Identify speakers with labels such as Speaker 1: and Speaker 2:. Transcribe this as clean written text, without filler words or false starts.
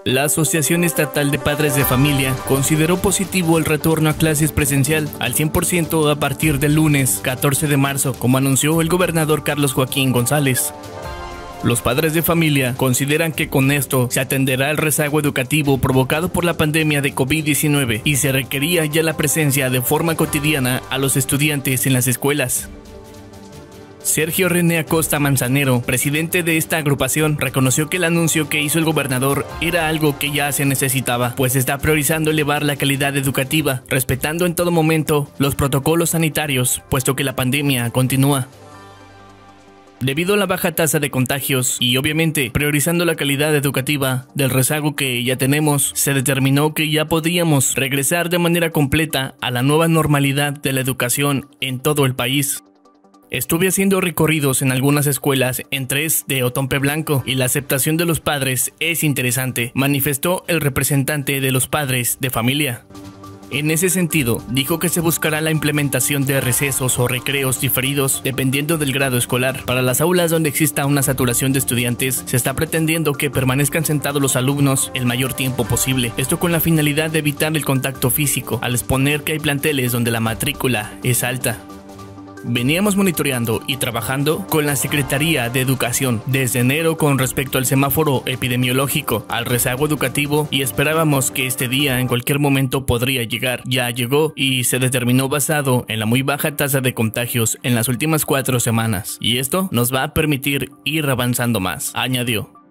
Speaker 1: La Asociación Estatal de Padres de Familia consideró positivo el retorno a clases presencial al 100% a partir del lunes 14 de marzo, como anunció el gobernador Carlos Joaquín González. Los padres de familia consideran que con esto se atenderá el rezago educativo provocado por la pandemia de COVID-19 y se requería ya la presencia de forma cotidiana a los estudiantes en las escuelas. Sergio René Acosta Manzanero, presidente de esta agrupación, reconoció que el anuncio que hizo el gobernador era algo que ya se necesitaba, pues está priorizando elevar la calidad educativa, respetando en todo momento los protocolos sanitarios, puesto que la pandemia continúa. Debido a la baja tasa de contagios y obviamente priorizando la calidad educativa del rezago que ya tenemos, se determinó que ya podíamos regresar de manera completa a la nueva normalidad de la educación en todo el país. Estuve haciendo recorridos en algunas escuelas en 3 de Otompe Blanco y la aceptación de los padres es interesante, manifestó el representante de los padres de familia. En ese sentido, dijo que se buscará la implementación de recesos o recreos diferidos dependiendo del grado escolar. Para las aulas donde exista una saturación de estudiantes, se está pretendiendo que permanezcan sentados los alumnos el mayor tiempo posible. Esto con la finalidad de evitar el contacto físico, al exponer que hay planteles donde la matrícula es alta. Veníamos monitoreando y trabajando con la Secretaría de Educación desde enero con respecto al semáforo epidemiológico, al rezago educativo y esperábamos que este día en cualquier momento podría llegar. Ya llegó y se determinó basado en la muy baja tasa de contagios en las últimas 4 semanas y esto nos va a permitir ir avanzando más, añadió.